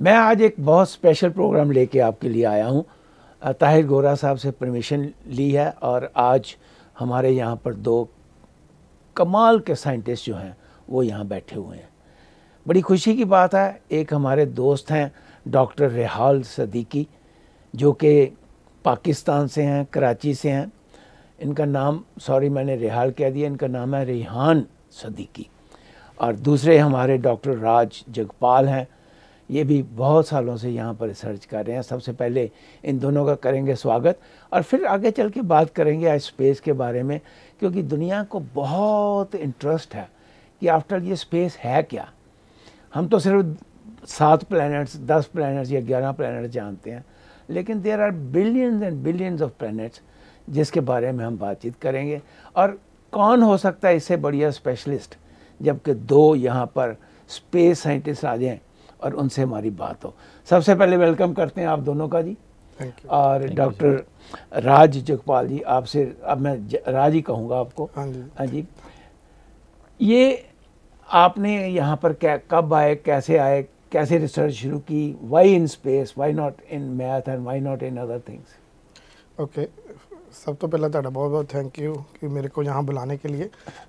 मैं आज एक बहुत स्पेशल प्रोग्राम लेके आपके लिए आया हूँ। ताहिर गोरा साहब से परमिशन ली है और आज हमारे यहाँ पर दो कमाल के साइंटिस्ट जो हैं वो यहाँ बैठे हुए हैं। बड़ी खुशी की बात है, एक हमारे दोस्त हैं डॉक्टर रेहान सिद्दीकी जो कि पाकिस्तान से हैं, कराची से हैं। इनका नाम, सॉरी मैंने रेहान कह दिया, इनका नाम है रेहान सिद्दीकी। और दूसरे हमारे डॉक्टर राज जगपाल हैं, ये भी बहुत सालों से यहाँ पर रिसर्च कर रहे हैं। सबसे पहले इन दोनों का करेंगे स्वागत और फिर आगे चल के बात करेंगे आज स्पेस के बारे में, क्योंकि दुनिया को बहुत इंटरेस्ट है कि आफ्टर ये स्पेस है क्या। हम तो सिर्फ 7 प्लैनेट्स, 10 प्लैनेट्स या 11 प्लैनेट्स जानते हैं, लेकिन there are billions and billions of planets जिसके बारे में हम बातचीत करेंगे। और कौन हो सकता है इससे बढ़िया स्पेशलिस्ट जबकि दो यहाँ पर स्पेस साइंटिस्ट आ जाएँ और उनसे हमारी बात हो। सबसे पहले वेलकम करते हैं आप दोनों का जी। और डॉक्टर राज जगपाल जी, आपसे अब मैं राज ही कहूँगा आपको। हाँ जी, ये आपने यहाँ पर कब आए, कैसे आए, कैसे रिसर्च शुरू की, why in space, why not in math and why not in other things? Okay, सब तो पहले बहुत बहुत थैंक यू कि मेरे को यहाँ बुलाने के लिए।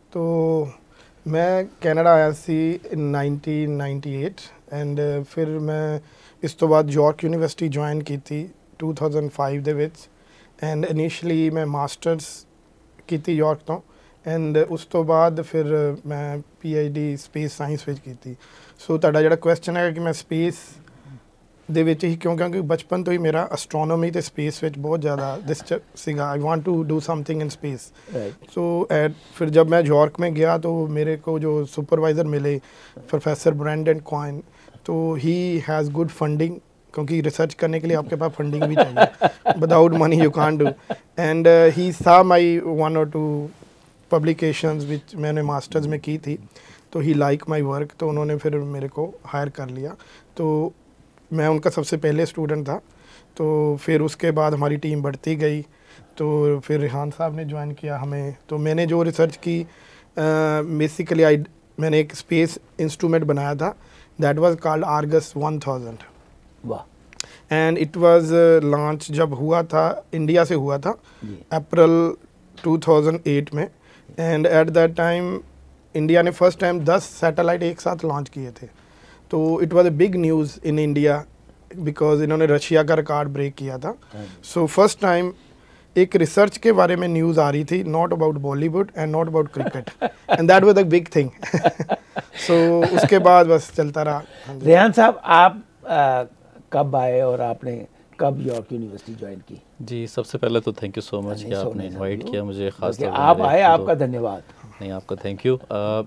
तो मैं कनाडा आया सी इन 1998 एंड फिर मैं इस तो बाद यॉर्क यूनिवर्सिटी ज्वाइन की थी 2005 ਦੇ ਵਿੱਚ एंड इनिशियली मैं मास्टर्स की थी यॉर्क तो एंड उस तो बाद फिर मैं PhD स्पेस साइंस ਵਿੱਚ ਕੀਤੀ। सो ਤੁਹਾਡਾ ਜਿਹੜਾ ਕੁਐਸਚਨ ਹੈ ਕਿ ਮੈਂ ਸਪੇਸ ਦੇ ਵਿੱਚ ਹੀ ਕਿਉਂਕਿ ਬਚਪਨ ਤੋਂ ਹੀ ਮੇਰਾ ਐਸਟ੍ਰੋਨੋਮੀ ਤੇ ਸਪੇਸ ਵਿੱਚ ਬਹੁਤ ਜ਼ਿਆਦਾ ਦਿਲਚਸਪ ਸੀਗਾ। I want to do something in space. So फिर जब मैं यॉर्क में गया तो मेरे को जो सुपरवाइज़र मिले प्रोफेसर ब्रैंडन क्वाइन, तो ही हैज़ गुड फंडिंग, क्योंकि रिसर्च करने के लिए आपके पास फंडिंग भी चाहिए। Without money you can't do. And he saw my 1 or 2 publications विच मैंने मास्टर्स में की थी, तो ही लाइक माई वर्क, तो उन्होंने फिर मेरे को हायर कर लिया। तो मैं उनका सबसे पहले स्टूडेंट था। तो फिर उसके बाद हमारी टीम बढ़ती गई, तो फिर रेहान साहब ने ज्वाइन किया हमें। तो मैंने जो रिसर्च की बेसिकली मैंने एक स्पेस इंस्ट्रूमेंट बनाया था, दैट वाज कॉल्ड आर्गस 1000। वाह। एंड इट वाज लॉन्च जब हुआ था, इंडिया से हुआ था अप्रैल 2008 में। And at that time India ने फर्स्ट टाइम 10 सैटेलाइट एक साथ लॉन्च किए थे। तो it was a big news in India because इन्होंने रशिया का रिकॉर्ड ब्रेक किया था। सो फर्स्ट टाइम एक रिसर्च के बारे में न्यूज़ आ रही थी, not about Bollywood and not about cricket, and that was a big thing. So उसके बाद बस चलता रहा। रेहान साहब, आप कब आए और आपने कब यॉर्क यूनिवर्सिटी ज्वाइन की? जी, सबसे पहले तो थैंक यू सो मच कि आपने इनवाइट किया मुझे, खास तौर पर आप आए, आपका धन्यवाद। नहीं, आपका थैंक यू।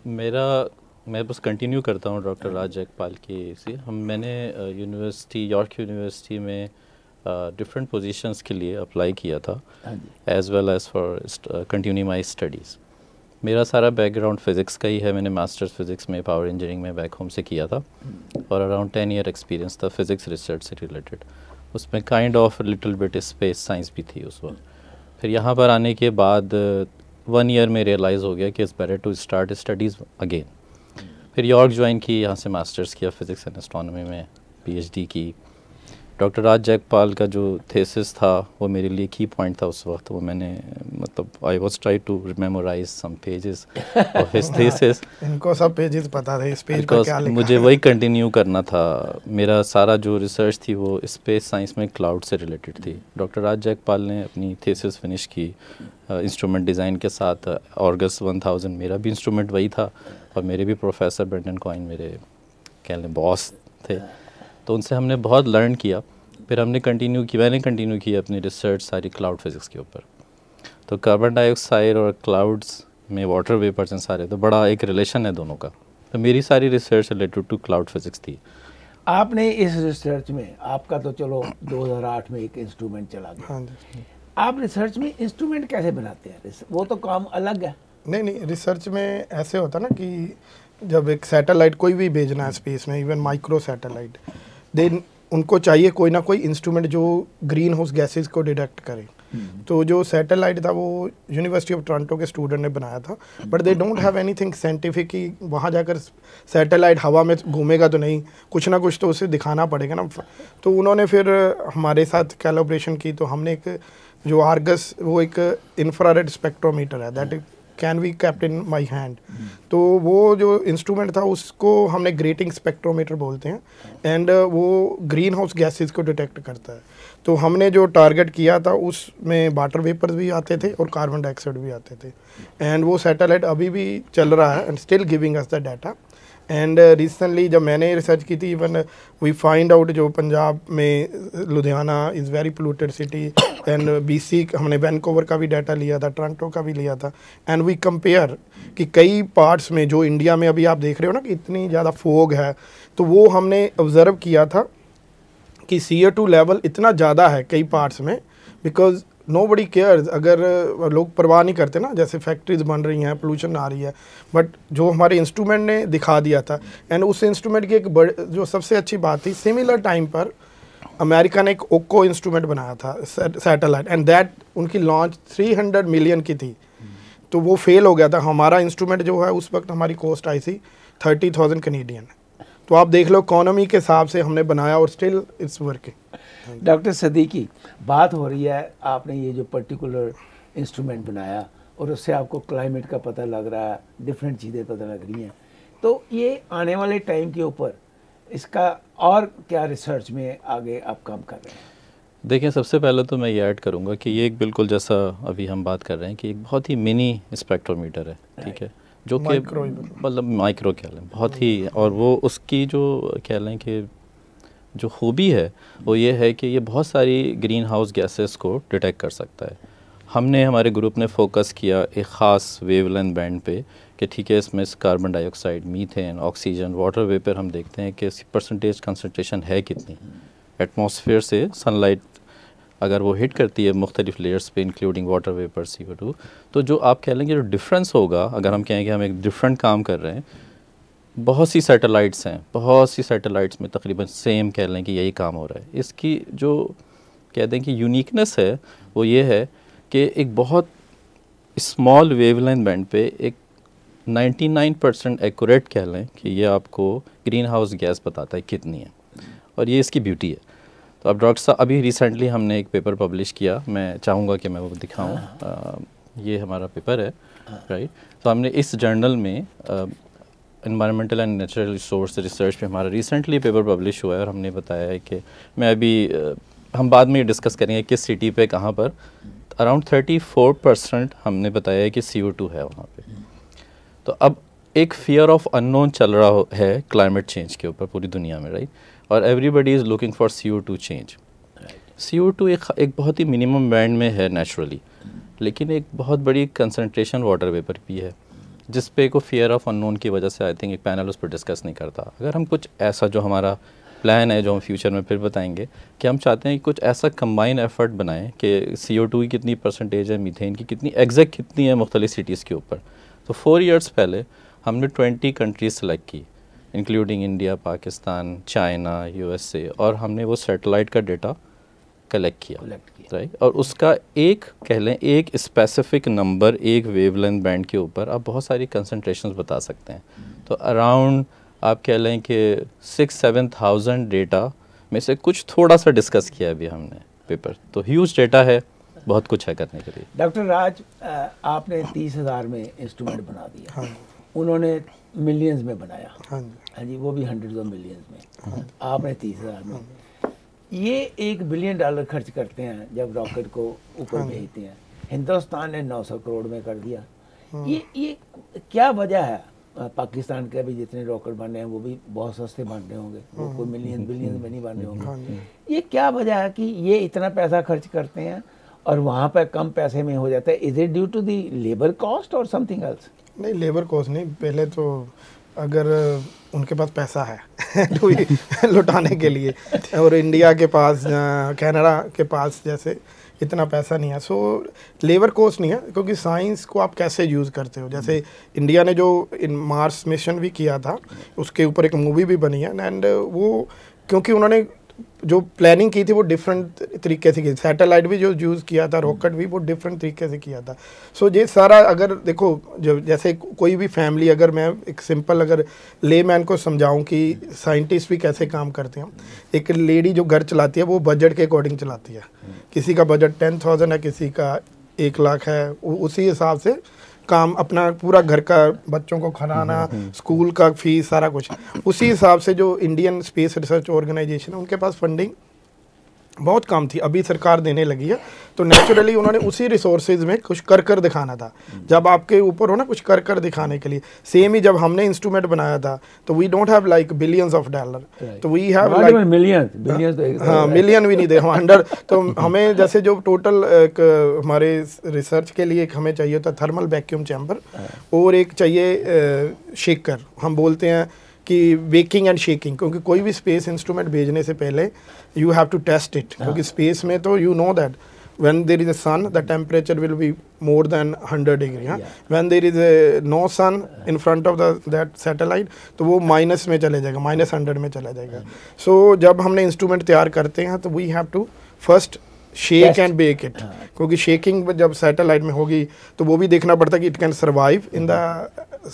मैं बस कंटिन्यू करता हूँ डॉक्टर राज जगपाल की से। मैंने यॉर्क यूनिवर्सिटी में डिफरेंट पोजीशंस के लिए अप्लाई किया था, as well as for continue my studies. मेरा सारा बैकग्राउंड फ़िज़िक्स का ही है। मैंने मास्टर्स फ़िज़िक्स में पावर इंजीनियरिंग में बैक होम से किया था और अराउंड 10 ईयर एक्सपीरियंस था फ़िज़िक्स रिसर्च से रिलेटेड। उसमें kind of little bit space science भी थी उस वक्त। फिर यहाँ पर आने के बाद 1 ईयर में रियलाइज़ हो गया कि it's better to start studies again. फिर यॉर्क ज्वाइन की, यहाँ से मास्टर्स किया फ़िज़िक्स एंड एस्ट्रोनॉमी में, PhD की। डॉक्टर राज जगपाल का जो थेसिस था वो मेरे लिए की पॉइंट था उस वक्त। वो मैंने I was try to memorise some pages of his thesis. इनको सब पेजेस पता थे, इस पेज पर क्या लिखा है। मुझे वही कंटिन्यू करना था। मेरा सारा जो रिसर्च थी वो स्पेस साइंस में क्लाउड से रिलेटेड थी। डॉक्टर राज जगपाल ने अपनी थेसिस फिनिश की इंस्ट्रूमेंट डिज़ाइन के साथ। आर्गस 1000 मेरा भी इंस्ट्रूमेंट वही था और मेरे भी प्रोफेसर ब्रेंडन क्वाइन मेरे कह लें बॉस थे। तो उनसे हमने बहुत लर्न किया। फिर मैंने कंटिन्यू की अपनी रिसर्च सारी क्लाउड फिज़िक्स के ऊपर। तो कार्बन डाइऑक्साइड और क्लाउड्स में वाटर वेपर्स हैं सारे, तो बड़ा एक रिलेशन है दोनों का। तो मेरी सारी research related to cloud physics थी। आपने इस रिसर्च में, आपका तो चलो 2008 में एक इंस्ट्रूमेंट चला गया। हाँ जी। आप रिसर्च में इंस्ट्रूमेंट कैसे बनाते हैं? वो तो काम अलग है। नहीं, रिसर्च में ऐसे होता ना कि जब एक सैटेलाइट कोई भी भेजना है स्पेस में, इवन माइक्रो सैटेलाइट, देन उनको चाहिए कोई ना कोई इंस्ट्रूमेंट जो ग्रीन हाउस गैसेस को डिटेक्ट करे। तो जो सैटेलाइट था वो यूनिवर्सिटी ऑफ टोरंटो के स्टूडेंट ने बनाया था, but they don't have anything scientific कि वहाँ जाकर सैटेलाइट हवा में घूमेगा तो नहीं, कुछ ना कुछ तो उसे दिखाना पड़ेगा ना। तो उन्होंने फिर हमारे साथ कोलैबोरेशन की, तो हमने एक जो आर्गस, वो एक इंफ्रारेड स्पेक्ट्रोमीटर है, that can be kept in my hand. तो वो जो इंस्ट्रूमेंट था उसको हमने ग्रेटिंग स्पेक्ट्रोमीटर बोलते हैं, एंड वो ग्रीन हाउस गैसेज को डिटेक्ट करता है। तो हमने जो टारगेट किया था उसमें वाटर वेपर्स भी आते थे और कार्बन डाइऑक्साइड भी आते थे, एंड वो सैटेलाइट अभी भी चल रहा है and still giving us the data. And recently जब मैंने रिसर्च की थी, इवन वी फाइंड आउट जो पंजाब में Ludhiana is very polluted city, and BC हमने वैनकूवर का भी डाटा लिया था, टोरंटो का भी लिया था, एंड वी कंपेयर कि कई पार्ट्स में जो इंडिया में अभी आप देख रहे हो ना कि इतनी ज़्यादा फोग है, तो वो हमने ऑब्ज़र्व किया था कि CO2 लेवल इतना ज़्यादा है कई पार्ट्स में, बिकॉज नोबडी केयर्स। अगर लोग परवाह नहीं करते ना, जैसे फैक्ट्रीज बन रही हैं, पोल्यूशन आ रही है, बट जो हमारे इंस्ट्रूमेंट ने दिखा दिया था, एंड उस इंस्ट्रूमेंट की एक जो सबसे अच्छी बात थी, सिमिलर टाइम पर अमेरिका ने एक ओको इंस्ट्रूमेंट बनाया था सैटेलाइट, एंड दैट उनकी लॉन्च 300 मिलियन की थी, तो वो फेल हो गया था। हमारा इंस्ट्रूमेंट जो है उस वक्त हमारी कॉस्ट आई थी 30,000 कैनेडियन। तो आप देख लो इकोनॉमी के हिसाब से हमने बनाया और still it's working. Doctor Siddiqui, बात हो रही है, आपने ये जो पर्टिकुलर इंस्ट्रूमेंट बनाया और उससे आपको क्लाइमेट का पता लग रहा है, डिफरेंट चीज़ें पता लग रही हैं, तो ये आने वाले टाइम के ऊपर इसका और क्या रिसर्च में आगे आप काम कर रहे हैं? देखिए, सबसे पहले तो मैं ये ऐड करूँगा कि ये एक बिल्कुल जैसा अभी हम बात कर रहे हैं कि एक बहुत ही मिनी स्पेक्ट्रोमीटर है, ठीक है, जो कि मतलब माइक्रो कह लें, बहुत ही, और वो उसकी जो कह लें कि जो खूबी है वो ये है कि ये बहुत सारी ग्रीन हाउस गैसेस को डिटेक्ट कर सकता है। हमने, हमारे ग्रुप ने फोकस किया एक ख़ास वेवलेंथ बैंड पे कि ठीक है, इसमें carbon dioxide, methane, oxygen, water vapour हम देखते हैं कि इसकी परसेंटेज कंसनट्रेशन है कितनी। एटमॉस्फेयर से सनलाइट अगर वो हिट करती है मुख्तलिफ लेयर्स पे इंक्लूडिंग वाटर वेपर, CO2, तो जो आप कह लेंगे जो डिफरेंस होगा, अगर हम कहें कि हम एक डिफरेंट काम कर रहे हैं, बहुत सी सैटेलाइट्स हैं, बहुत सी सैटेलाइट्स में तकरीबन सेम कह लें कि यही काम हो रहा है। इसकी जो कह दें कि यूनिकनेस है वो ये है कि एक बहुत स्मॉल वेवलेंथ बैंड पे एक 99% एक्यूरेट कह लें कि ये आपको ग्रीन हाउस गैस बताता है कितनी है, और ये इसकी ब्यूटी है। तो अब डॉक्टर साहब, अभी रिसेंटली हमने एक पेपर पब्लिश किया, मैं चाहूँगा कि मैं वो दिखाऊँ। ये हमारा पेपर है, राइट। तो हमने इस जर्नल में environmental and natural resource research पे हमारा रिसेंटली पेपर पब्लिश हुआ है, और हमने बताया है कि मैं अभी हम बाद में डिस्कस करेंगे किस सिटी पे कहाँ पर, अराउंड 34% हमने बताया है कि CO2 है वहाँ पे। तो अब एक फियर ऑफ अननोन चल रहा है क्लाइमेट चेंज के ऊपर पूरी दुनिया में, राइट, और everybody is looking for CO2 change. CO2 एक बहुत ही मिनिमम बैंड में है नेचुरली, लेकिन एक बहुत बड़ी कंसनट्रेशन वाटर वेपर भी है, जिस पे को फियर ऑफ अननोन की वजह से आई थिंक एक पैनल उस पर डिस्कस नहीं करता। अगर हम कुछ ऐसा, जो हमारा प्लान है जो हम फ्यूचर में फिर बताएंगे, कि हम चाहते हैं कि कुछ ऐसा कंबाइन एफर्ट बनाएं कि CO2 की कितनी परसेंटेज है, मीथेन की कितनी एग्जैक्ट कितनी है मुख्तलिफ सिटीज़ के ऊपर। तो 4 ईयर्स पहले हमने 20 कंट्रीज सेलेक्ट की, including India, Pakistan, China, USA, और हमने वो सैटेलाइट का डेटा कलेक्ट किया, राइट। और उसका एक कह लें एक स्पेसिफिक नंबर, एक वेवलेंथ बैंड के ऊपर आप बहुत सारी कंसंट्रेशंस बता सकते हैं। तो अराउंड आप कह लें कि 6-7,000 डेटा में से कुछ थोड़ा सा डिस्कस किया अभी हमने पेपर। तो ह्यूज डेटा है, बहुत कुछ है करने के लिए। डॉक्टर राज, आपने 30,000 में इंस्ट्रूमेंट बना दिया। हाँ, उन्होंने मिलियंस में बनाया। हाँ हाँ जी, वो भी हंड्रेड्स ऑफ मिलियंस में। आपने 30,000 में। ये $1 बिलियन खर्च करते हैं जब रॉकेट को ऊपर भेजते हैं। हिंदुस्तान ने 900 करोड़ में कर दिया। ये क्या वजह है? पाकिस्तान के भी जितने रॉकेट बन रहे हैं वो भी बहुत सस्ते बन रहे होंगे, वो कोई मिलियन बिलियन में नहीं बन रहे होंगे। ये क्या वजह है कि ये इतना पैसा खर्च करते हैं और वहाँ पर कम पैसे में हो जाता है? Is it due to the labour cost और समथिंग एल्स? नहीं, लेबर कॉस्ट नहीं। पहले तो अगर उनके पास पैसा है तो लुटाने के लिए, और इंडिया के पास, कनाडा के पास जैसे इतना पैसा नहीं है, सो लेबर कॉस्ट नहीं है, क्योंकि साइंस को आप कैसे यूज़ करते हो। जैसे इंडिया ने जो मार्स मिशन भी किया था, उसके ऊपर एक मूवी भी बनी है, एंड वो क्योंकि उन्होंने जो प्लानिंग की थी वो डिफरेंट तरीके से की, सैटेलाइट भी जो यूज़ किया था, रॉकेट भी वो डिफरेंट तरीके से किया था। सो ये सारा अगर देखो, जो जैसे कोई भी फैमिली, अगर मैं एक सिंपल अगर लेमैन को समझाऊं कि साइंटिस्ट भी कैसे काम करते हैं, एक लेडी जो घर चलाती है वो बजट के अकॉर्डिंग चलाती है। किसी का बजट 10,000 है, किसी का 1 लाख है, उसी हिसाब से काम अपना पूरा घर का, बच्चों को खाना, स्कूल का फीस, सारा कुछ उसी हिसाब से। जो इंडियन स्पेस रिसर्च ऑर्गेनाइजेशन है उनके पास फंडिंग बहुत कम थी, अभी सरकार देने लगी है, तो नेचुरली उन्होंने उसी रिसोर्सेज में कुछ कर दिखाना था। जब आपके ऊपर हो ना कुछ कर दिखाने के लिए, सेम ही जब हमने इंस्ट्रूमेंट बनाया था तो we don't have like billions of dollar, तो वी हैव लाइक मिलियन, हाँ मिलियन भी नहीं थे, 100। तो हमें जैसे जो टोटल एक हमारे रिसर्च के लिए एक हमें चाहिए था थर्मल वैक्यूम चैम्बर, और एक चाहिए शेकर, हम बोलते हैं कि वेकिंग एंड शेकिंग, क्योंकि कोई भी स्पेस इंस्ट्रूमेंट भेजने से पहले you have to test it, क्योंकि स्पेस में तो you know that when there is a sun the temperature will be more than 100 degree, हाँ, when there is no sun in front of that satellite तो वो minus में चले जाएगा, -100 में चला जाएगा। सो जब हमने इंस्ट्रूमेंट तैयार करते हैं तो we have to first shake and bake it, क्योंकि शेकिंग जब सैटेलाइट में होगी तो वो भी देखना पड़ता है कि it can survive in the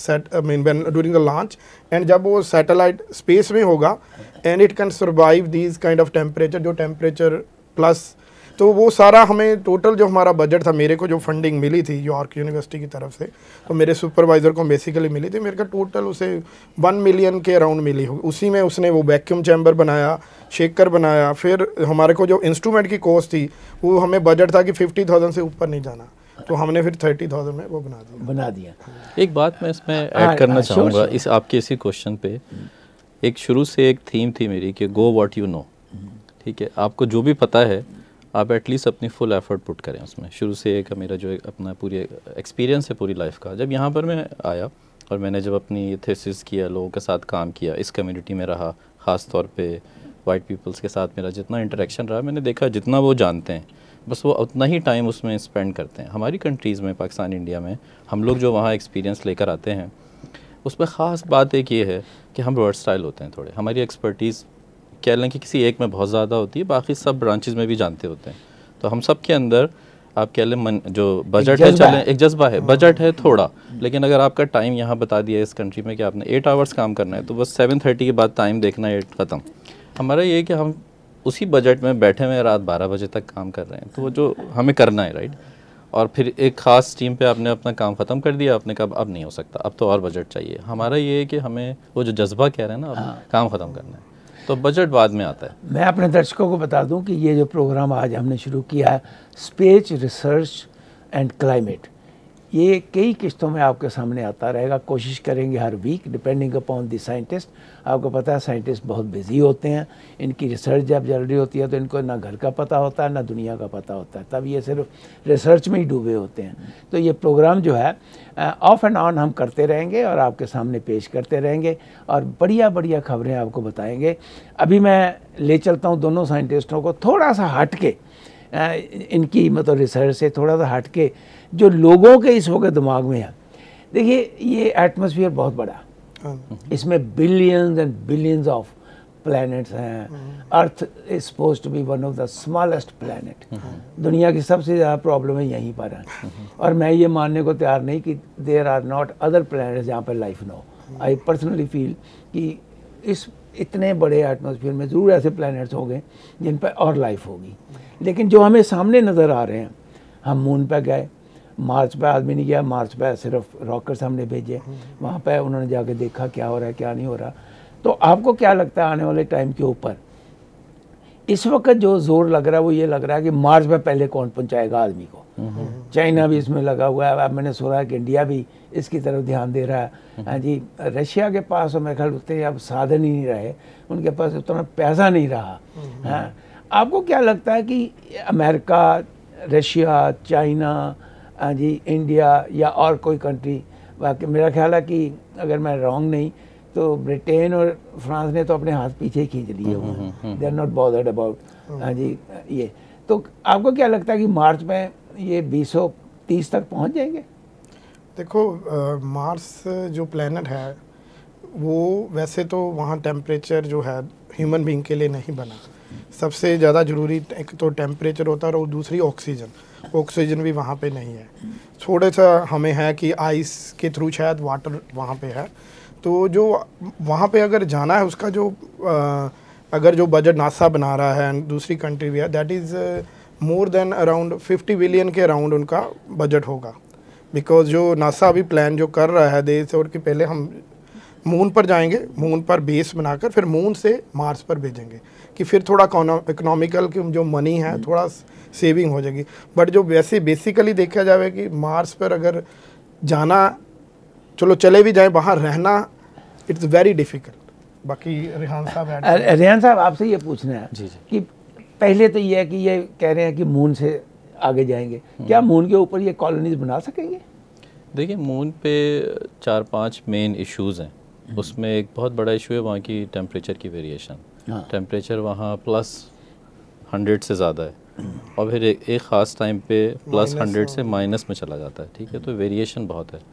when during the launch, and जब वो सैटेलाइट स्पेस में होगा and it can survive these kind of temperature, जो टेम्परेचर प्लस, तो वो सारा हमें टोटल जो हमारा बजट था, मेरे को जो फंडिंग मिली थी यॉर्क यूनिवर्सिटी की तरफ से, तो मेरे सुपरवाइज़र को बेसिकली मिली थी, मेरे का टोटल उसे 1 मिलियन के अराउंड मिली होगी। उसी में उसने वो वैक्यूम चैम्बर बनाया, शेकर बनाया, फिर हमारे को जो इंस्ट्रूमेंट की कॉस्ट थी वो हमें बजट था कि 50,000 से ऊपर नहीं जाना, तो हमने फिर 30,000 में वो बना दिया। एक बात मैं इसमें ऐड करना चाहूँगा इस आपके इसी क्वेश्चन पे, एक शुरू से एक थीम थी मेरी कि गो व्हाट यू नो, ठीक है, आपको जो भी पता है आप एटलीस्ट अपनी फुल एफर्ट पुट करें उसमें। शुरू से एक मेरा जो अपना पूरी एक्सपीरियंस है पूरी लाइफ का, जब यहाँ पर मैं आया और मैंने जब अपनी थीसिस किया, लोगों के साथ काम किया, इस कम्युनिटी में रहा, ख़ास तौर पे वाइट पीपल्स के साथ मेरा जितना इंटरेक्शन रहा, मैंने देखा जितना वो जानते हैं बस वो उतना ही टाइम उसमें स्पेंड करते हैं। हमारी कंट्रीज़ में, पाकिस्तान, इंडिया में, हम लोग जो वहाँ एक्सपीरियंस लेकर आते हैं उसमें ख़ास बात एक ये है कि हम वर्सटाइल होते हैं थोड़े, हमारी एक्सपर्टीज़ कह लें कि किसी एक में बहुत ज़्यादा होती है, बाकी सब ब्रांचेस में भी जानते होते हैं। तो हम सब के अंदर आप कह लें जो बजट है, चलें एक जज्बा है, बजट है थोड़ा, लेकिन अगर आपका टाइम यहाँ बता दिया इस कंट्री में कि आपने 8 आवर्स काम करना है तो बस 7:30 के बाद टाइम देखना है, 8 ख़त्म। हमारा ये है कि हम उसी बजट में बैठे हुए रात 12 बजे तक काम कर रहे हैं, तो वो जो हमें करना है, राइट, और फिर एक ख़ास टीम पे आपने अपना काम ख़त्म कर दिया, आपने कहा अब नहीं हो सकता, अब तो और बजट चाहिए। हमारा ये है कि हमें वो जो जज्बा कह रहे हैं ना, अब काम ख़त्म करना है, तो बजट बाद में आता है। मैं अपने दर्शकों को बता दूं कि ये जो प्रोग्राम आज हमने शुरू किया है, स्पेस रिसर्च एंड क्लाइमेट, ये कई किस्तों में आपके सामने आता रहेगा। कोशिश करेंगे हर week, depending upon the scientist. आपको पता है साइंटिस्ट बहुत बिजी होते हैं, इनकी रिसर्च जब चल रही होती है तो इनको ना घर का पता होता है ना दुनिया का पता होता है, तब ये सिर्फ रिसर्च में ही डूबे होते हैं। तो ये प्रोग्राम जो है ऑफ एंड ऑन हम करते रहेंगे और आपके सामने पेश करते रहेंगे और बढ़िया बढ़िया खबरें आपको बताएंगे। अभी मैं ले चलता हूँ दोनों साइंटिस्टों को थोड़ा सा हट के, इनकी मतलब रिसर्च से थोड़ा सा हट के, जो लोगों के इस वक्त दिमाग में है। देखिए ये एटमॉस्फेयर बहुत बड़ा, इसमें billions and billions of planets हैं। Earth is supposed to be one of the smallest planet. दुनिया की सबसे ज़्यादा प्रॉब्लम है यहीं पर है, और मैं ये मानने को तैयार नहीं कि there are not other planets जहाँ पर लाइफ न हो। आई पर्सनली फील कि इस इतने बड़े एटमॉस्फेयर में ज़रूर ऐसे प्लैनेट्स होंगे जिन पर और लाइफ होगी, लेकिन जो हमें सामने नज़र आ रहे हैं, हम मून पर गए, मार्च पे आदमी नहीं गया, मार्च पे सिर्फ रॉकेट्स हमने भेजे, वहाँ पे उन्होंने जाके देखा क्या हो रहा है क्या नहीं हो रहा। तो आपको क्या लगता है आने वाले टाइम के ऊपर इस वक्त जो जोर लग रहा है वो ये लग रहा है कि मार्च पे पहले कौन पहुँचाएगा आदमी को? चाइना भी इसमें लगा हुआ है, अब मैंने सुना है कि इंडिया भी इसकी तरफ ध्यान दे रहा है। हाँ जी, रशिया के पास मेरे ख्याल उतने अब साधन ही नहीं रहे, उनके पास उतना पैसा नहीं रहा। हाँ, आपको क्या लगता है कि अमेरिका, रशिया, चाइना, हाँ जी, इंडिया या और कोई कंट्री, बाकी मेरा ख्याल है कि अगर मैं रॉन्ग नहीं तो ब्रिटेन और फ्रांस ने तो अपने हाथ पीछे खींच लिए हुए हैं, they are not bothered about. हाँ जी, ये तो आपको क्या लगता है कि मार्च में ये 2030 तक पहुंच जाएंगे? देखो मार्स जो प्लेनेट है वो वैसे तो वहाँ टेम्परेचर जो है ह्यूमन बीइंग के लिए नहीं बना, सबसे ज़्यादा ज़रूरी एक तो टेम्परेचर होता है और दूसरी ऑक्सीजन भी वहाँ पे नहीं है। थोड़ा सा हमें है कि आइस के थ्रू शायद वाटर वहाँ पे है, तो जो वहाँ पे अगर जाना है उसका जो अगर जो बजट नासा बना रहा है एंड दूसरी कंट्री भी है, that is more than around 50 billion के अराउंड उनका बजट होगा। बिकॉज जो नासा अभी प्लान जो कर रहा है देश और कि पहले हम मून पर जाएंगे, मून पर बेस बनाकर फिर मून से मार्स पर भेजेंगे कि फिर थोड़ा इकोनॉमिकल की जो मनी है थोड़ा सेविंग हो जाएगी। बट जो वैसे बेसिकली देखा जाए कि मार्स पर अगर जाना, चलो चले भी जाए, बाहर रहना इट्स वेरी डिफ़िकल्ट। बाकी रेहान साहब आपसे ये पूछना है जी जी। कि पहले तो ये है कि ये कह रहे हैं कि मून से आगे जाएंगे, क्या मून के ऊपर ये कॉलोनीज बना सकेंगे? देखिए, मून पे 4-5 मेन इश्यूज़ हैं। उसमें एक बहुत बड़ा इशू है वहाँ की टेम्परेचर की वेरिएशन। टेम्परेचर वहाँ +100 से ज़्यादा है और फिर एक ख़ास टाइम पे +100 से माइनस में चला जाता है, ठीक है। तो वेरिएशन बहुत है।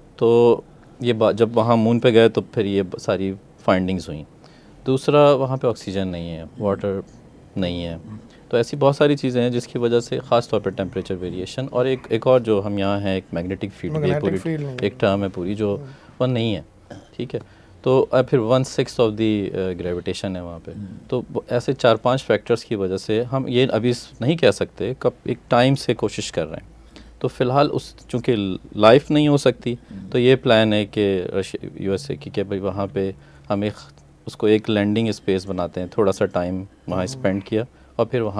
तो ये जब वहाँ मून पे गए तो फिर ये सारी फाइंडिंग्स हुई। दूसरा, वहाँ पे ऑक्सीजन नहीं है, वाटर नहीं है, तो ऐसी बहुत सारी चीज़ें हैं जिसकी वजह से ख़ास तौर पर टेम्परेचर वेरिएशन और एक और जो हम यहाँ हैं एक मैग्नेटिक फील्ड भी एक टर्म है पूरी जो वह नहीं है, ठीक है। तो फिर 1/6 ऑफ दी ग्रेविटेशन है वहाँ पे। तो ऐसे 4-5 फैक्टर्स की वजह से हम ये अभी नहीं कह सकते, कब एक टाइम से कोशिश कर रहे हैं। तो फ़िलहाल उस चूँकि लाइफ नहीं हो सकती, तो ये प्लान है कि USA की भाई वहाँ पे हम उसको एक लैंडिंग स्पेस बनाते हैं, थोड़ा सा टाइम वहाँ स्पेंड किया और फिर वहाँ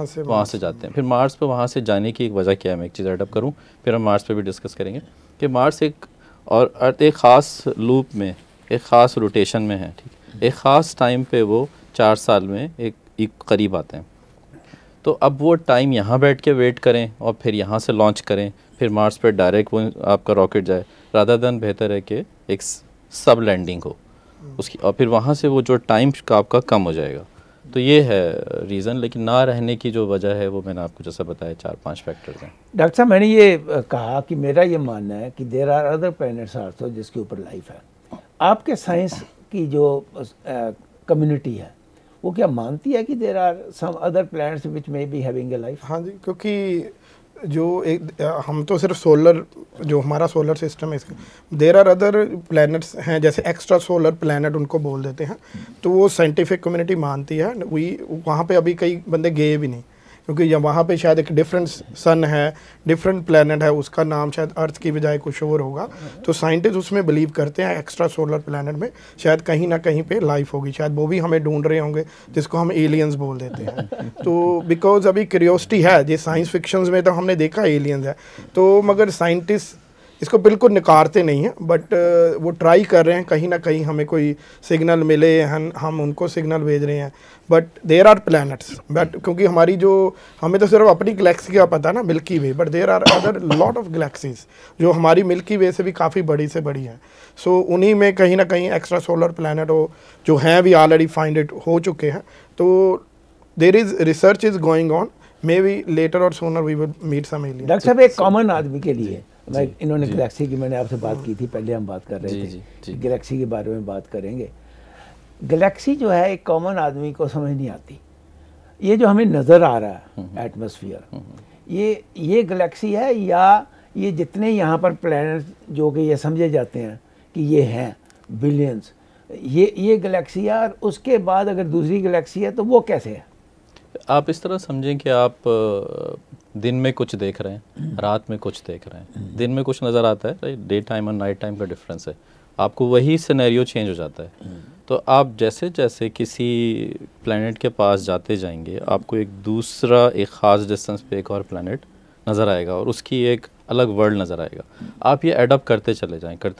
से जाते हैं। फिर मार्स पे वहाँ से जाने की एक वजह क्या है, मैं एक चीज़ एडअप करूँ, फिर हम मार्स पे भी डिस्कस करेंगे कि मार्स एक और अर्थ एक ख़ास लूप में, एक ख़ास रोटेशन में है, ठीक। एक ख़ास टाइम पे वो 4 साल में एक करीब आते हैं। तो अब वो टाइम यहाँ बैठ के वेट करें और फिर यहाँ से लॉन्च करें, फिर मार्स पे डायरेक्ट वो आपका रॉकेट जाए, रादर देन बेहतर है कि एक सब लैंडिंग हो उसकी और फिर वहाँ से वो जो टाइम का आपका कम हो जाएगा। तो ये है रीज़न, लेकिन ना रहने की जो वजह है वो मैंने आपको जैसा बताया 4-5 फैक्टर्स हैं। डॉक्टर साहब, मैंने ये कहा कि मेरा ये मानना है कि there are other planets also जिसके ऊपर लाइफ है। आपके साइंस की जो कम्युनिटी है वो क्या मानती है कि there are some other planets which may be having a life? हाँ जी, क्योंकि जो एक हम तो सिर्फ सोलर, जो हमारा सोलर सिस्टम है इसका, देयर आर अदर प्लैनेट्स हैं जैसे एक्स्ट्रा सोलर प्लैनेट उनको बोल देते हैं। तो वो साइंटिफिक कम्युनिटी मानती है। वहाँ पे अभी कई बंदे गए भी नहीं, क्योंकि वहाँ पे शायद एक डिफरेंट सन है, डिफरेंट प्लैनेट है, उसका नाम शायद अर्थ की बजाय कुछ और होगा। तो साइंटिस्ट उसमें बिलीव करते हैं एक्स्ट्रा सोलर प्लैनेट में शायद कहीं ना कहीं पे लाइफ होगी, शायद वो भी हमें ढूंढ रहे होंगे, जिसको हम एलियंस बोल देते हैं। तो बिकॉज अभी क्यूरियोसिटी है, जो साइंस फिक्शंस में तो हमने देखा एलियंस है, तो मगर साइंटिस्ट इसको बिल्कुल नकारते नहीं हैं, बट वो ट्राई कर रहे हैं कहीं ना कहीं हमें कोई सिग्नल मिले, हम उनको सिग्नल भेज रहे हैं। But there are planets, but क्योंकि हमारी जो हमें तो सिर्फ अपनी गैलेक्सी का पता है ना, milky way, but there are other lot of galaxies जो हमारी मिल्की वे से भी काफ़ी बड़ी से बड़ी हैं। सो उन्हीं में कहीं ना कहीं एक्स्ट्रा सोलर प्लैनेट हो जो हैं भी ऑलरेडी फाइंड इट हो चुके हैं। तो there is research is going on, may be later और sooner we will meet some alien. Doctor साहब, एक कॉमन आदमी के लिए इन्होंने गैलेक्सी की, मैंने आपसे बात की थी, पहले हम बात कर रहे थे गैलेक्सी के बारे में बात करेंगे। गैलेक्सी जो है एक कॉमन आदमी को समझ नहीं आती। ये जो हमें नज़र आ रहा है एटमॉस्फेयर, ये गैलेक्सी है या ये जितने यहाँ पर प्लैनेट जो कि ये समझे जाते हैं कि ये हैं बिलियंस, ये गैलेक्सी है, और उसके बाद अगर दूसरी गैलेक्सी है तो वो कैसे है? आप इस तरह समझें कि आप दिन में कुछ देख रहे हैं, रात में कुछ देख रहे हैं। दिन में कुछ नज़र आता है, राइट, डे टाइम और नाइट टाइम का डिफरेंस है, आपको वही सिनेरियो चेंज हो जाता है। तो आप जैसे जैसे किसी प्लैनेट के पास जाते जाएंगे, आपको एक दूसरा एक ख़ास डिस्टेंस पे एक और प्लैनेट नज़र आएगा और उसकी एक अलग वर्ल्ड नज़र आएगा। आप ये एडप्ट करते चले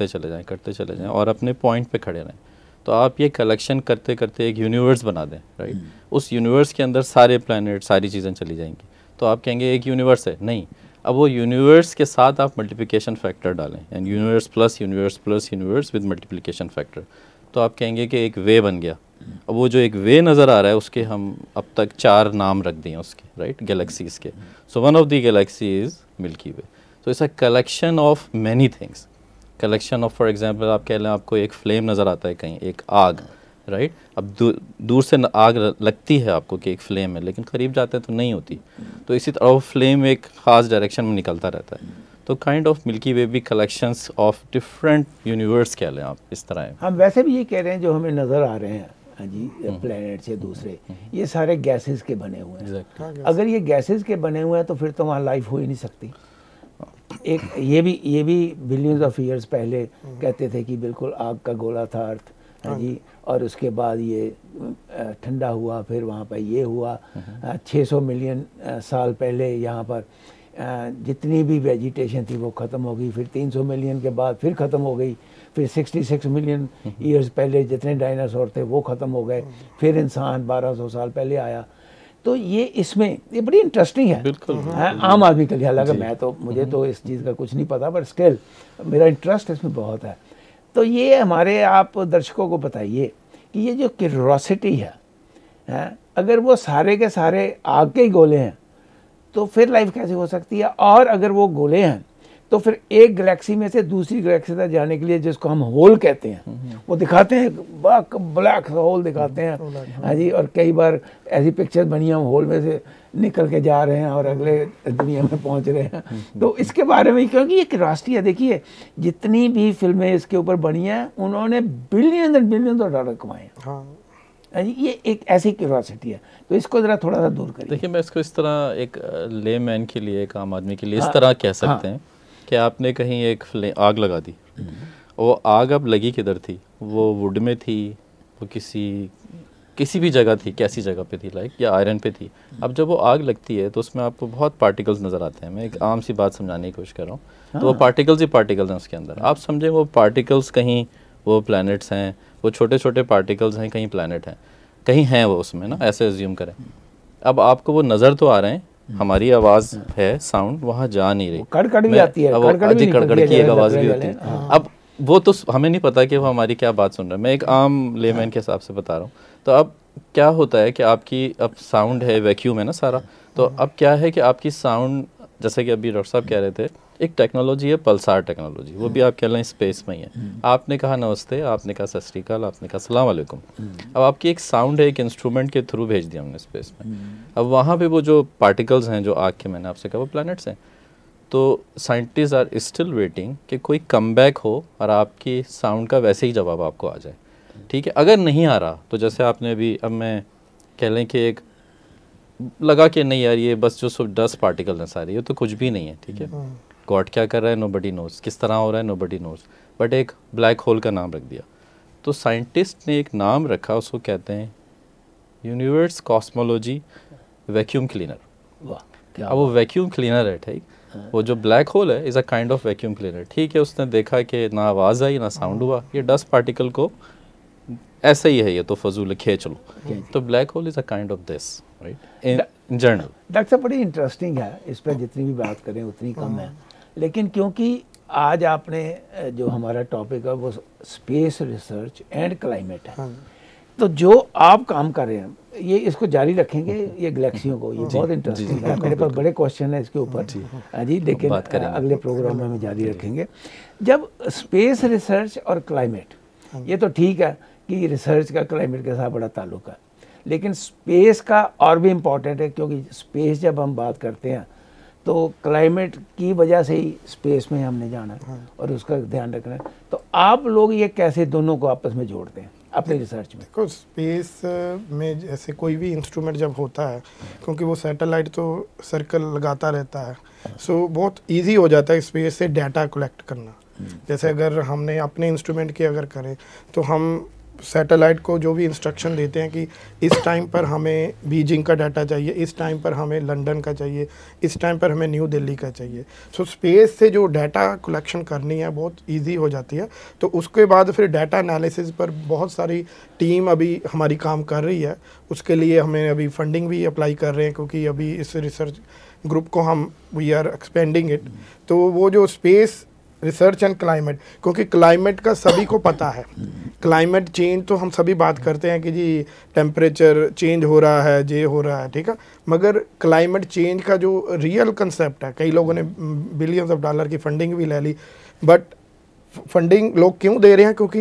जाएं और अपने पॉइंट पे खड़े रहें। तो आप ये कलेक्शन करते करते एक यूनिवर्स बना दें, राइट। उस यूनिवर्स के अंदर सारे प्लैनेट, सारी चीज़ें चली जाएंगी। तो आप कहेंगे एक यूनिवर्स है, नहीं, अब वो यूनिवर्स के साथ आप मल्टीप्लिकेशन फैक्टर डालें, and universe plus universe plus universe with multiplication factor, तो आप कहेंगे कि एक वे बन गया। अब वो जो एक वे नज़र आ रहा है उसके हम अब तक 4 नाम रख दिए उसके, राइट, गैलेक्सीज़ के। So one of the galaxy is milky way. तो it's a collection of many things, collection of, for example आप कह लें आपको एक फ्लेम नज़र आता है कहीं, एक आग, राइट। अब दूर से आग लगती है आपको कि एक फ्लेम है, लेकिन करीब जाते हैं तो नहीं होती। तो इसी तरह फ्लेम एक ख़ास डायरेक्शन में निकलता रहता है। तो काइंड ऑफ मिल्की वे भी कलेक्शंस ऑफ डिफरेंट यूनिवर्स कह लें आप, इस तरह है। हम वैसे भी ये कह रहे हैं जो हमें नज़र आ रहे हैं, हाँ जी, प्लैनेट्स या दूसरे, ये सारे गैसेस के बने हुए हैं। Exactly. अगर ये गैसेस के बने हुए हैं तो फिर तो वहाँ लाइफ हो ही नहीं सकती। एक ये भी बिलियंस ऑफ ईयर्स पहले कहते थे कि बिल्कुल आग का गोला था अर्थ, हाँ जी, और उसके बाद ये ठंडा हुआ, फिर वहाँ पर ये हुआ। 600 मिलियन साल पहले यहाँ पर जितनी भी वेजिटेशन थी वो ख़त्म हो गई, फिर 300 मिलियन के बाद फिर ख़त्म हो गई, फिर 66 मिलियन ईयर्स पहले जितने डायनासोर थे वो ख़त्म हो गए, फिर इंसान 1200 साल पहले आया। तो ये बड़ी इंटरेस्टिंग है, बिल्कुल आम आदमी के लिए। हालांकि मुझे तो इस चीज़ का कुछ नहीं पता, बट स्टिल मेरा इंटरेस्ट इसमें बहुत है। तो ये हमारे आप दर्शकों को बताइए कि ये जो क्यूरोसिटी है, अगर वो सारे के सारे आग के ही गोले हैं तो फिर लाइफ कैसे हो सकती है? और अगर वो गोले हैं तो फिर एक गैलेक्सी में से दूसरी गैलेक्सी तक जाने के लिए, जिसको हम होल कहते हैं, वो दिखाते हैं, ब्लैक होल दिखाते हैं, हाँ जी। और कई बार ऐसी पिक्चर बनी है, हम होल में से निकल के जा रहे हैं और अगले दुनिया में पहुंच रहे हैं। तो इसके बारे में, क्योंकि ये क्यूरियोसिटी है, देखिए जितनी भी फिल्में इसके ऊपर बनी हैं उन्होंने बिलियन एंड बिलियन डॉलर कमाए हैं। ये एक ऐसी क्यूरियोसिटी है, तो इसको ज़रा थोड़ा सा दूर करिए। देखिए, मैं इसको इस तरह एक लेमैन के लिए, एक आम आदमी के लिए इस तरह कह सकते हैं कि आपने कहीं एक आग लगा दी, वो आग अब लगी किधर थी? वो वुड में थी, वो किसी भी जगह थी, कैसी जगह पे थी, लाइक या आयरन पे थी। अब जब वो आग लगती है तो उसमें आपको बहुत पार्टिकल्स नज़र आते हैं। मैं एक आम सी बात समझाने की कोशिश कर रहा हूँ। तो वो पार्टिकल्स ही पार्टिकल्स हैं उसके अंदर। आप समझें वो पार्टिकल्स कहीं वो प्लैनेट्स हैं, वो छोटे छोटे पार्टिकल्स हैं, कहीं प्लैनेट हैं, कहीं हैं वो उसमें ना, ऐसे एज्यूम करें। अब आपको वो नज़र तो आ रहे हैं, हमारी आवाज़ है, साउंड वहाँ जा नहीं रही, कड़कड़ भी आती है, कड़कड़ की एक आवाज़ भी होती है। अब वो तो हमें नहीं पता कि वो हमारी क्या बात सुन रहा है। मैं एक आम लेमैन के हिसाब से बता रहा हूँ। तो अब क्या होता है कि आपकी अब साउंड है, वैक्यूम है ना सारा, तो अब क्या है कि आपकी साउंड, जैसे कि अभी डॉक्टर साहब कह रहे थे, एक टेक्नोलॉजी है पल्सार टेक्नोलॉजी, वो भी आप कह लें स्पेस में ही है। आपने कहा नमस्ते, आपने कहा सत श्री अकाल, आपने कहा सलाम वालेकुम। अब आपकी एक साउंड है, एक इंस्ट्रूमेंट के थ्रू भेज दिया हमने स्पेस में। अब वहाँ पे वो जो पार्टिकल्स हैं, जो आग के, मैंने आपसे कहा वो प्लैनेट्स हैं। तो साइंटिस्ट आर स्टिल वेटिंग कि कोई कमबैक हो और आपकी साउंड का वैसे ही जवाब आपको आ जाए। ठीक है, अगर नहीं आ रहा तो जैसे आपने अभी, अब मैं कह लें कि एक लगा कि नहीं यार ये बस जो सब 10 पार्टिकल हैं सारे, ये तो कुछ भी नहीं है। ठीक है, गॉड क्या कर रहा है नोबडी नोज, किस तरह हो रहा है नोबडी नोज, बट एक ब्लैक होल का नाम रख दिया। तो साइंटिस्ट ने एक नाम रखा, उसको कहते हैं यूनिवर्स कॉस्मोलॉजी वैक्यूम क्लीनर। अब वो वैक्यूम क्लीनर है, ठीक, वो जो ब्लैक होल है is a kind of vacuum cleaner. ठीक है, उसने देखा कि ना आवाज़ आई ना साउंड हुआ, ये 10 पार्टिकल को ऐसा ही है, ये तो फजूल खींच लो। तो black hole is a kind of this, right, in general. Doctor साहब बड़ी इंटरेस्टिंग है, इस पर जितनी भी बात करें उतनी कम है। लेकिन क्योंकि आज आपने जो हमारा टॉपिक है वो स्पेस रिसर्च एंड क्लाइमेट है, तो जो आप काम कर रहे हैं ये इसको जारी रखेंगे, ये गैलेक्सियों को, ये बहुत इंटरेस्टिंग है। मेरे पास बड़े क्वेश्चन है इसके ऊपर जी, लेकिन अगले प्रोग्राम में हम जारी रखेंगे। जब स्पेस रिसर्च और क्लाइमेट, ये तो ठीक है कि रिसर्च का क्लाइमेट के साथ बड़ा ताल्लुक है, लेकिन स्पेस का और भी इम्पॉर्टेंट है, क्योंकि स्पेस जब हम बात करते हैं तो क्लाइमेट की वजह से ही स्पेस में हमने जाना है और उसका ध्यान रखना है। तो आप लोग ये कैसे दोनों को आपस में जोड़ते हैं अपनी रिसर्च में? देखो, स्पेस में जैसे कोई भी इंस्ट्रूमेंट जब होता है, क्योंकि वो सैटेलाइट तो सर्कल लगाता रहता है, सो बहुत इजी हो जाता है स्पेस से डाटा कलेक्ट करना। जैसे अगर हमने अपने इंस्ट्रूमेंट की अगर करें तो हम सैटेलाइट को जो भी इंस्ट्रक्शन देते हैं कि इस टाइम पर हमें बीजिंग का डाटा चाहिए, इस टाइम पर हमें लंदन का चाहिए, इस टाइम पर हमें न्यू दिल्ली का चाहिए। सो स्पेस से जो डाटा कलेक्शन करनी है बहुत इजी हो जाती है। तो उसके बाद फिर डाटा एनालिसिस पर बहुत सारी टीम अभी हमारी काम कर रही है। उसके लिए हमें अभी फंडिंग भी अप्लाई कर रहे हैं, क्योंकि अभी इस रिसर्च ग्रुप को हम वी आर एक्सपेंडिंग इट। तो वो जो स्पेस रिसर्च एंड क्लाइमेट, क्योंकि क्लाइमेट का सभी को पता है, क्लाइमेट चेंज तो हम सभी बात करते हैं कि जी टेम्परेचर चेंज हो रहा है, ये हो रहा है, ठीक है, मगर क्लाइमेट चेंज का जो रियल कंसेप्ट है, कई लोगों ने बिलियंस ऑफ डॉलर की फंडिंग भी ले ली, बट फंडिंग लोग क्यों दे रहे हैं? क्योंकि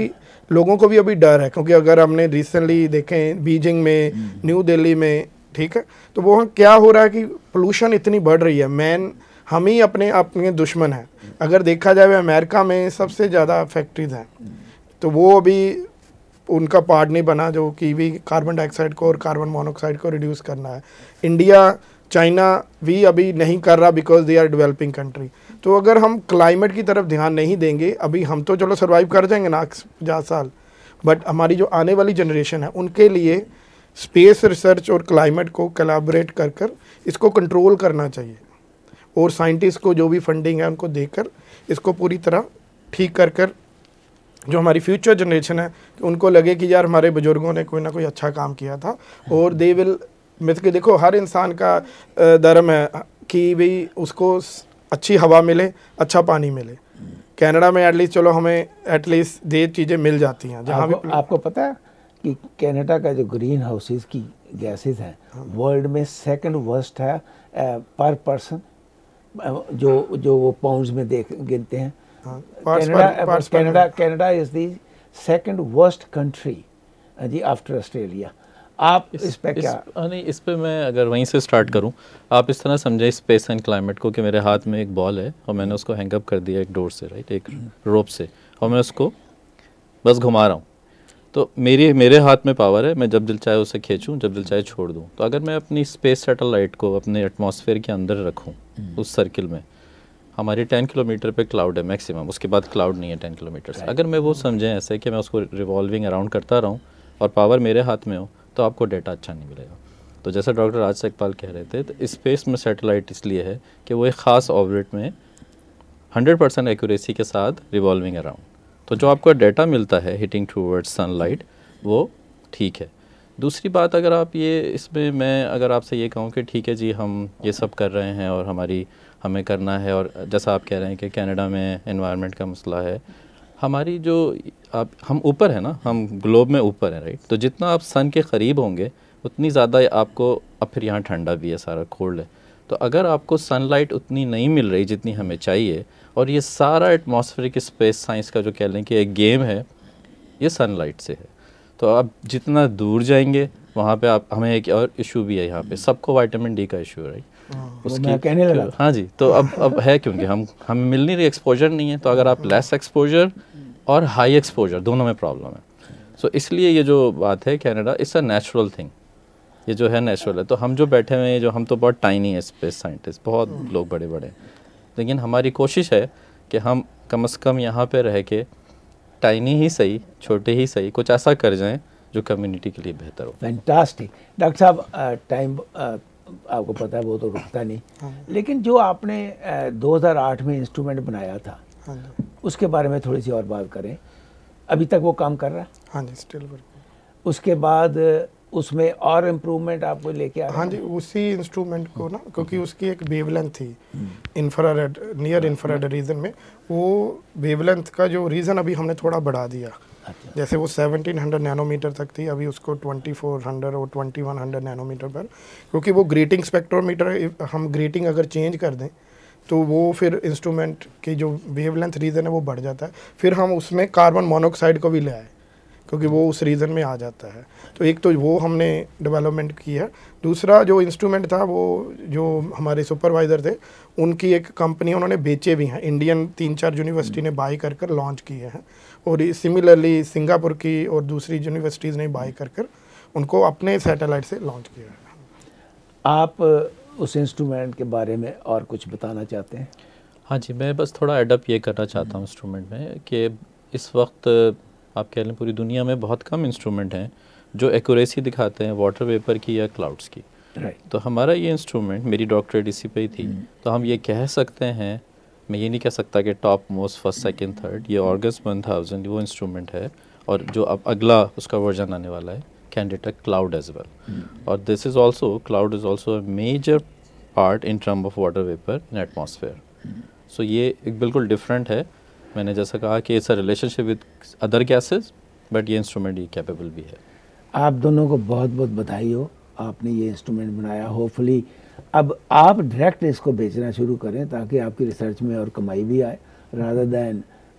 लोगों को भी अभी डर है, क्योंकि अगर हमने रिसेंटली देखें बीजिंग में, न्यू दिल्ली में, ठीक है, तो वो क्या हो रहा है कि पोल्यूशन इतनी बढ़ रही है, हम ही अपने दुश्मन हैं। अगर देखा जाए अमेरिका में सबसे ज़्यादा फैक्ट्रीज हैं, तो वो अभी उनका पार्ट नहीं बना जो कि भी कार्बन डाइऑक्साइड को और कार्बन मोनोऑक्साइड को रिड्यूस करना है। इंडिया, चाइना भी अभी नहीं कर रहा because they are developing country. तो अगर हम क्लाइमेट की तरफ ध्यान नहीं देंगे, अभी हम तो चलो सर्वाइव कर जाएंगे ना 50 साल, बट हमारी जो आने वाली जनरेशन है उनके लिए स्पेस रिसर्च और क्लाइमेट को कोलैबोरेट कर कर इसको कंट्रोल करना चाहिए, और साइंटिस्ट को जो भी फंडिंग है उनको देकर इसको पूरी तरह ठीक कर कर जो हमारी फ्यूचर जनरेशन है उनको लगे कि यार हमारे बुजुर्गों ने कोई ना कोई अच्छा काम किया था, और दे विल मतलब कि देखो हर इंसान का धर्म है कि भाई उसको अच्छी हवा मिले, अच्छा पानी मिले। कनाडा में एटलीस्ट चलो हमें एटलीस्ट ये चीज़ें मिल जाती हैं। जहाँ भी आपको पता है कि कनाडा का जो ग्रीन हाउसेस की गैसेस हैं वर्ल्ड में सेकंड वर्स्ट है पर पर्सन, जो वो पाउंड्स में गिनते हैं। Canada is the second worst country जी आफ्टर ऑस्ट्रेलिया। आप इस पे क्या नहीं, इस पे मैं अगर वहीं से स्टार्ट करूं, आप इस तरह समझे स्पेस एंड क्लाइमेट को कि मेरे हाथ में एक बॉल है और मैंने उसको हैंग अप कर दिया एक डोर से, राइट, एक रोप से, और मैं उसको बस घुमा रहा हूँ। तो मेरे हाथ में पावर है, मैं जब दिल चाहे उसे खींचूँ, जब दिल चाहे छोड़ दूँ। तो अगर मैं अपनी स्पेस सैटेलाइट को अपने एटमॉस्फेयर के अंदर रखूँ उस सर्किल में, हमारी 10 किलोमीटर पे क्लाउड है मैक्सिमम, उसके बाद क्लाउड नहीं है 10 किलोमीटर से। अगर मैं वो समझें ऐसे कि मैं उसको रिवॉल्विंग अराउंड करता रहूँ और पावर मेरे हाथ में हो, तो आपको डेटा अच्छा नहीं मिलेगा। तो जैसा डॉक्टर राज जगपाल कह रहे थे, तो स्पेस में सैटेलाइट इसलिए है कि वो एक ख़ास ऑर्बिट में 100% एक्यूरेसी के साथ रिवॉल्विंग अराउंड, तो जो आपको डाटा मिलता है हिटिंग टूवर्ड्स सनलाइट, वो ठीक है। दूसरी बात, अगर आप ये इसमें मैं अगर आपसे ये कहूँ कि ठीक है जी हम ये सब कर रहे हैं और हमें करना है, और जैसा आप कह रहे हैं कि कनाडा में एनवायरनमेंट का मसला है, हमारी जो हम ऊपर है ना, हम ग्लोब में ऊपर हैं, राइट। तो जितना आप सन के करीब होंगे उतनी ज़्यादा आपको, अब फिर यहाँ ठंडा भी है, सारा कोल्ड है, तो अगर आपको सनलाइट उतनी नहीं मिल रही जितनी हमें चाहिए, और ये सारा एटमॉस्फेरिक स्पेस साइंस का जो कह लें कि एक गेम है, ये सनलाइट से है। तो आप जितना दूर जाएंगे वहाँ पे आप, हमें एक और इशू भी है यहाँ पे, सबको विटामिन डी का इशू है, राइट। उसकी कहने लगा। हाँ जी, तो अब है क्योंकि हमें मिल नहीं रही, एक्सपोजर नहीं है। तो अगर आप लेस एक्सपोजर और हाई एक्सपोजर दोनों में प्रॉब्लम है। सो इसलिए ये जो बात है Canada, it's a natural thing, ये जो है नेचुरल है। तो हम जो बैठे हुए हैं, जो हम तो बहुत टाइनी है स्पेस साइंटिस्ट, बहुत लोग बड़े बड़े हैं, लेकिन हमारी कोशिश है कि हम कम से कम यहाँ पे रह के टाइनी ही सही, छोटे ही सही, कुछ ऐसा कर जाएं जो कम्युनिटी के लिए बेहतर हो। फैंटास्टिक। डॉक्टर साहब, टाइम आपको पता है वो तो रुकता नहीं, लेकिन जो आपने 2008 में इंस्ट्रूमेंट बनाया था, उसके बारे में थोड़ी सी और बात करें। अभी तक वो काम कर रहा है? हाँ जी, स्टिल वर्किंग। उसके बाद उसमें और इम्प्रूवमेंट आपको लेके आ रहे हैं? हाँ जी, उसी इंस्ट्रूमेंट को ना, क्योंकि उसकी एक वेवलेंथ थी इंफ्रारेड, नियर इंफ्रारेड रीजन में, वो वेवलेंथ का जो रीजन अभी हमने थोड़ा बढ़ा दिया। अच्छा। जैसे वो 1700 नैनोमीटर तक थी, अभी उसको 2400 और 2100 नैनोमीटर पर, क्योंकि वो ग्रेटिंग स्पेक्ट्रोमीटर, हम ग्रेटिंग अगर चेंज कर दें तो वो फिर इंस्ट्रूमेंट की जो वेवलेंथ रीजन है वो बढ़ जाता है। फिर हम उसमें कार्बन मोनोऑक्साइड को भी ले आए, क्योंकि वो उस रीजन में आ जाता है। तो एक तो वो हमने डेवलपमेंट की है। दूसरा जो इंस्ट्रूमेंट था, वो जो हमारे सुपरवाइज़र थे, उनकी एक कंपनी उन्होंने बेचे भी हैं, इंडियन 3-4 यूनिवर्सिटी ने बाई कर कर लॉन्च किए हैं, और सिमिलरली सिंगापुर की और दूसरी यूनिवर्सिटीज़ ने बाई कर कर उनको अपने सैटेलाइट से लॉन्च किया है। आप उस इंस्ट्रूमेंट के बारे में और कुछ बताना चाहते हैं? हाँ जी, मैं बस थोड़ा एडअप ये करना चाहता हूँ इंस्ट्रूमेंट में कि इस वक्त आप कह लें पूरी दुनिया में बहुत कम इंस्ट्रूमेंट हैं जो एक्यूरेसी दिखाते हैं वाटर वेपर की या क्लाउड्स की। तो हमारा ये इंस्ट्रूमेंट, मेरी डॉक्टरेट इसी पे ही थी, तो हम ये कह सकते हैं, मैं ये नहीं कह सकता कि top most first second third, ये ऑर्गस 1000 वो इंस्ट्रूमेंट है, और जो अब अगला उसका वर्जन आने वाला है can detect cloud as well. और this is also, cloud is also a major part in term of water vapour in atmosphere. So ये एक बिल्कुल डिफरेंट है। मैंने जैसा कहा कि it's a relationship with other gases, but ये इंस्ट्रूमेंट ये कैपेबल भी है। आप दोनों को बहुत बहुत बधाई हो, आपने ये इंस्ट्रूमेंट बनाया। होपफुली अब आप डायरेक्ट इसको बेचना शुरू करें ताकि आपकी रिसर्च में और कमाई भी आए, रादर दैन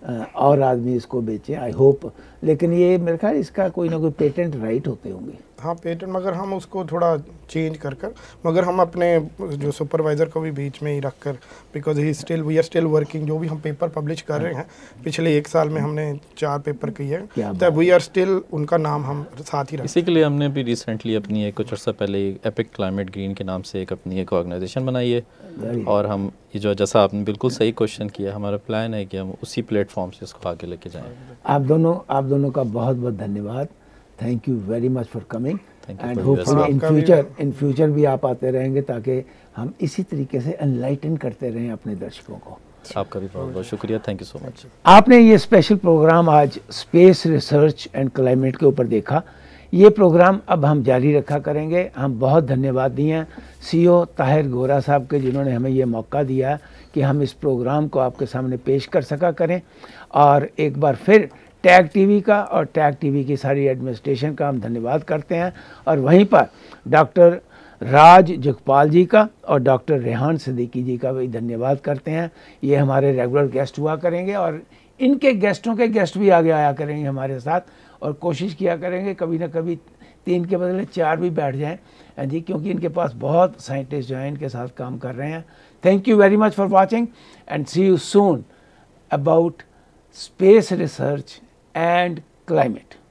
और आदमी इसको बेचें, आई होप। लेकिन ये मेरे ख्याल इसका कोई ना कोई पेटेंट राइट होते होंगे। हाँ पेटेंट, मगर हम उसको थोड़ा चेंज कर मगर हम अपने जो सुपरवाइज़र को भी बीच में ही रख कर, because we are still working, जो भी हम पेपर पब्लिश कर रहे हैं पिछले 1 साल में हमने 4 पेपर किए हैं, तो वी आर स्टिल उनका नाम हम साथ ही रखें। इसी के लिए हमने भी रिसेंटली अपनी कुछ अर्सा पहले एपिक क्लाइमेट ग्रीन के नाम से अपनी एक ऑर्गेनाइजेशन बनाई है, और हम ये जो जैसा आपने बिल्कुल सही क्वेश्चन किया, हमारा प्लान है कि हम उसी प्लेटफॉर्म से इसको आगे लेके जाएँ। आप दोनों का बहुत बहुत धन्यवाद। Thank you very much for coming, and hopefully in future भी आप आते रहेंगे, ताकि हम इसी तरीके से एनलाइटन करते रहें अपने दर्शकों को। आपका भी बहुत बहुत शुक्रिया, थैंक यू सो मच। आपने ये स्पेशल प्रोग्राम आज स्पेस रिसर्च एंड क्लाइमेट के ऊपर देखा। ये प्रोग्राम अब हम जारी रखा करेंगे। हम बहुत धन्यवाद दिए CEO ताहिर गोरा साहब के, जिन्होंने हमें ये मौका दिया कि हम इस प्रोग्राम को आपके सामने पेश कर सका करें। और एक बार फिर टैग टीवी का और टैग टीवी की सारी एडमिनिस्ट्रेशन का हम धन्यवाद करते हैं, और वहीं पर डॉक्टर राज जगपाल जी का और डॉक्टर रेहान सिद्दीकी जी का भी धन्यवाद करते हैं। ये हमारे रेगुलर गेस्ट हुआ करेंगे, और इनके गेस्टों के गेस्ट भी आगे आया करेंगे हमारे साथ, और कोशिश किया करेंगे कभी ना कभी 3 के बदले 4 भी बैठ जाएं जी, क्योंकि इनके पास बहुत साइंटिस्ट जो हैं इनके साथ काम कर रहे हैं। Thank you very much for watching, and see you soon about space research and climate.